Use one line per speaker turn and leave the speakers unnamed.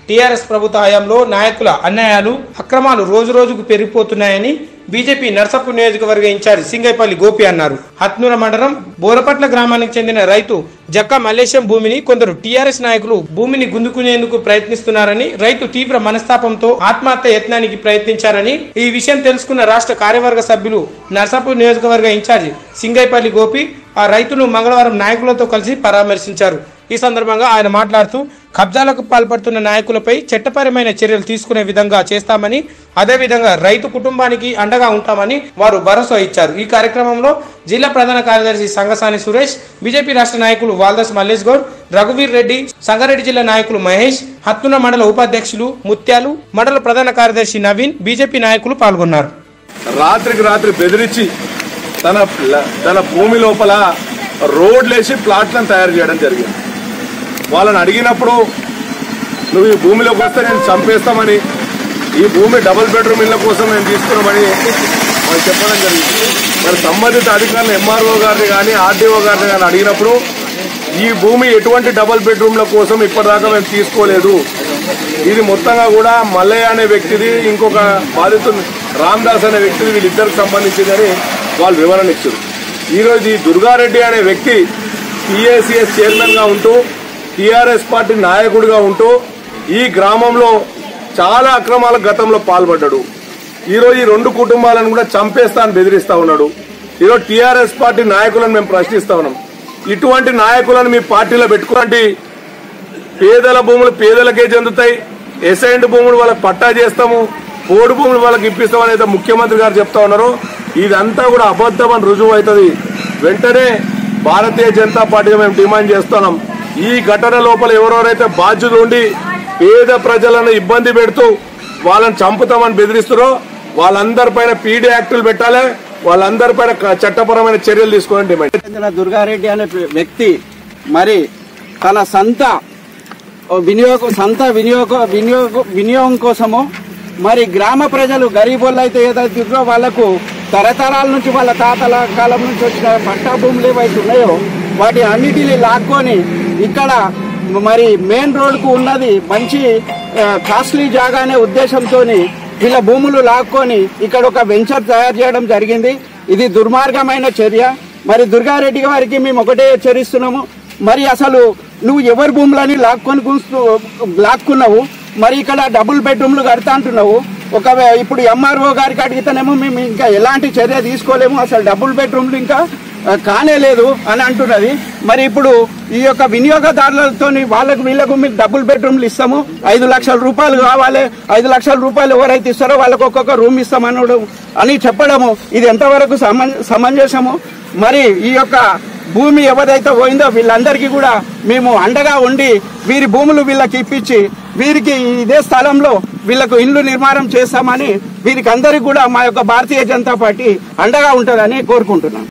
TRS ప్రభుత్వ హయాంలో నాయకుల అన్యాయాలు అక్రమాలు రోజు రోజుకు పెరిగిపోతున్నాయని బీజేపీ నర్సాపూర్ నియోజకవర్గ ఇన్ఛార్జ్ సింగైపల్లి గోపి అన్నారు. హత్నూర మండలం బోరపట్ల గ్రామానికి చెందిన రైతు జక్కా మల్లేశం భూమిని కొందరు టీఆర్ఎస్ నాయకులు భూమిని గుంజుకునేందుకు ప్రయత్నిస్తున్నారని, రైతు తీవ్ర మనస్తాపంతో ఆత్మహత్య యత్నానికి ప్రయత్నించారని ఈ విషయం తెలుసుకున్న రాష్ట్ర కార్యవర్గ సభ్యులు నర్సాపూర్ నియోజకవర్గ ఇన్ఛార్జ్ సింగైపల్లి గోపి ఆ రైతును మంగళవారం నాయకులతో కలిసి పరామర్శించారు. ఈ సందర్భంగా ఆయన మాట్లాడుతూ కబ్జాలకు పాల్పడుతున్న నాయకులపై చట్టపరమైన చర్యలు తీసుకునే విధంగా చేస్తామని, అదేవిధంగా రైతు కుటుంబానికి అండగా ఉంటామని వారు భరోసా ఇచ్చారు. ఈ కార్యక్రమంలో జిల్లా ప్రధాన కార్యదర్శి సంగసాని సురేష్, బీజేపీ రాష్ట్ర నాయకులు వాల్దాస్ మల్లేష్ గౌడ్, రఘువీర్ రెడ్డి, సంగారెడ్డి జిల్లా నాయకులు మహేష్, హత్తున మండల ఉపాధ్యక్షులు ముత్యాలు, మండల ప్రధాన కార్యదర్శి నవీన్, బీజేపీ నాయకులు పాల్గొన్నారు.
రాత్రికి రాత్రి బెదిరించి తన భూమి లోపల రోడ్లేసి ప్లాట్లను తయారు చేయడం జరిగింది. వాళ్ళని అడిగినప్పుడు నువ్వు ఈ భూమిలోకి వస్తే నేను చంపేస్తామని, ఈ భూమి డబుల్ బెడ్రూమ్ ఇళ్ల కోసం నేను తీసుకున్నామని వాళ్ళు చెప్పడం జరిగింది. మరి సంబంధిత అధికారులు ఎంఆర్ఓ గారిని కానీ ఆర్డీఓ గారిని కానీ అడిగినప్పుడు ఈ భూమి ఎటువంటి డబుల్ బెడ్రూమ్ల కోసం ఇప్పటిదాకా మేము తీసుకోలేదు, ఇది మొత్తంగా కూడా మల్లయ్య అనే వ్యక్తిది, ఇంకొక బాధితుడు రామ్దాస్ అనే వ్యక్తిది, వీళ్ళిద్దరికి సంబంధించిందని వాళ్ళు వివరణ ఇచ్చారు. ఈరోజు ఈ దుర్గారెడ్డి అనే వ్యక్తి టీఏసీఎస్ చైర్మన్ గా ఉంటూ టీఆర్ఎస్ పార్టీ నాయకుడిగా ఉంటూ ఈ గ్రామంలో చాలా అక్రమాలకు గతంలో పాల్పడ్డాడు. ఈరోజు ఈ రెండు కుటుంబాలను కూడా చంపేస్తా అని బెదిరిస్తా ఉన్నాడు. ఈరోజు టీఆర్ఎస్ పార్టీ నాయకులను మేము ప్రశ్నిస్తా ఉన్నాం, ఇటువంటి నాయకులను మీ పార్టీలో పెట్టుకోండి. పేదల భూములు పేదలకే చెందుతాయి, ఎసైన్డ్ భూములు వాళ్ళకి పట్టా చేస్తాము, పోడు భూములు వాళ్ళకి ఇప్పిస్తామని అయితే ముఖ్యమంత్రి గారు చెప్తా ఉన్నారు. ఇదంతా కూడా అబద్ధం అని రుజువు అవుతుంది. వెంటనే భారతీయ జనతా పార్టీగా మేము డిమాండ్ చేస్తున్నాం, ఈ ఘటన లోపల ఎవరెవరైతే బాధ్యులు ఉండి పేద ప్రజలను ఇబ్బంది పెడుతూ వాళ్ళని చంపుతామని బెదిరిస్తారో వాళ్ళందరిపైన పీడీ యాక్టులు పెట్టాలి, వాళ్ళందరిపైన చట్టపరమైన చర్యలు తీసుకోవాలని డిమాండ్.
దుర్గారెడ్డి అనే వ్యక్తి మరి తన వినియోగం కోసము మరి గ్రామ ప్రజలు గరీబోళ్ళు అయితే ఏదైతే వాళ్లకు తరతరాల నుంచి వాళ్ళ తాతల కాలం నుంచి వచ్చిన పట్టా భూములు ఏవైతే ఉన్నాయో వాటి అన్నిటిని లాక్కొని ఇక్కడ మరి మెయిన్ రోడ్కు ఉన్నది మంచి కాస్ట్లీ జాగా అనే ఉద్దేశంతో వీళ్ళ భూములు లాక్కొని ఇక్కడ ఒక వెంచర్ తయారు చేయడం జరిగింది. ఇది దుర్మార్గమైన చర్య. మరి దుర్గారెడ్డి గారికి మేము ఒకటే హెచ్చరిస్తున్నాము, మరి అసలు నువ్వు ఎవరి భూములని లాక్కున్నావు, మరి ఇక్కడ డబుల్ బెడ్రూమ్లు కడతా అంటున్నావు. ఇప్పుడు ఎంఆర్ఓ గారికి అడిగితేనేమో మేము ఇంకా ఎలాంటి చర్య తీసుకోలేము, అసలు డబుల్ బెడ్రూమ్లు ఇంకా కానేలేదు అని అంటున్నది. మరి ఇప్పుడు ఈ యొక్క వినియోగదారులతో వీళ్ళకు మీకు డబుల్ బెడ్రూమ్లు ఇస్తాము, 5 లక్షల రూపాయలు కావాలి, 5 లక్షల రూపాయలు ఎవరైతే ఇస్తారో వాళ్ళకు ఒక్కొక్క రూమ్ ఇస్తామనడం అని చెప్పడము ఇది ఎంతవరకు సమంజసము? మరి ఈ యొక్క భూమి ఎవరైతే పోయిందో వీళ్ళందరికీ కూడా మేము అండగా ఉండి వీరి భూములు వీళ్ళకి ఇప్పించి వీరికి ఇదే స్థలంలో వీళ్లకు ఇల్లు నిర్మాణం చేస్తామని వీరికి అందరికీ కూడా మా యొక్క భారతీయ జనతా పార్టీ అండగా ఉంటుందని కోరుకుంటున్నాం.